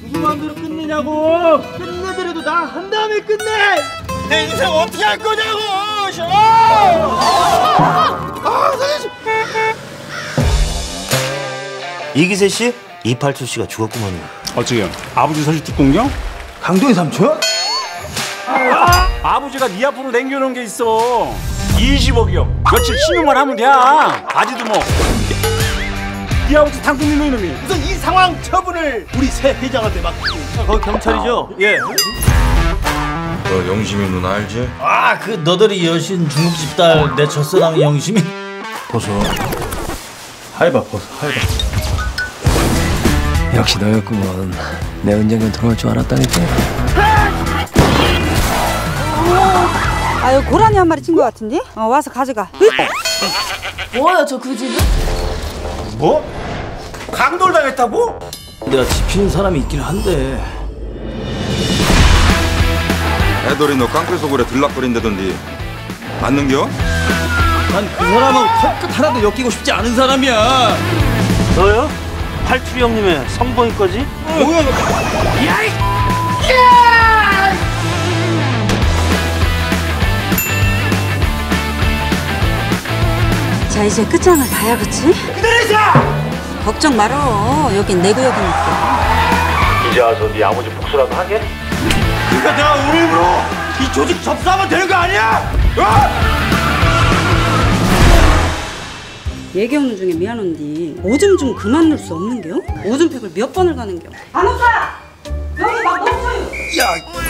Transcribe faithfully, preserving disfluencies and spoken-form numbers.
무슨 마음대로 끝내냐고. 끝내더라도 나 한 다음에 끝내. 내 인생 어떻게 할 거냐고. 아, 선생님. 이기세 씨? 이팔칠 씨가 죽었구먼요. 어찌요? 아버지 서식 특공경? 강동희 삼촌? 아! 아버지가 네 앞으로 남겨놓은 게 있어. 이십억이요. 며칠 신용만 하면 돼. 아지도 뭐. 네 아버지 당근 밀는 놈이. 우선 이 상황 처분을 우리 새 회장한테 맡기고. 거기 경찰이죠? 예. 너 영심이 누나 알지? 아, 그 너들이 여신 중국집 딸 내 첫사랑 영심이. 벗어. 하이바 벗어. 하이바. 역시 너였구먼. 내 언젠간 돌아올 줄 알았다니까. 아유, 고라니 한 마리 친 것 같은데? 어, 와서 가져가. 뭐예요 저 그 집은? 뭐? 강돌 당했다고? 내가 지피는 사람이 있긴 한데. 애들이 너 깡패 속으로 들락거린다던데 맞는겨? 난 그 사람은 털끝 하나도 엮이고 싶지 않은 사람이야. 너요? 팔투리 형님의 성봉이 거지? 뭐야? 야이! 자, 이제 끝장을 봐야, 그치? 기다리자! 걱정 말어. 여긴 내 구역이니까. 이제 와서 네 아버지 복수라도 하게? 그러니까 내가 오늘부로 이 조직 접수하면 되는 거 아니야? 어? 얘기 없는 중에 미안한데 오줌 좀 그만 넣을 수 없는겨? 오줌팩을 몇 번을 가는겨? 안 웃어! 여기 막 멈춰요! 야!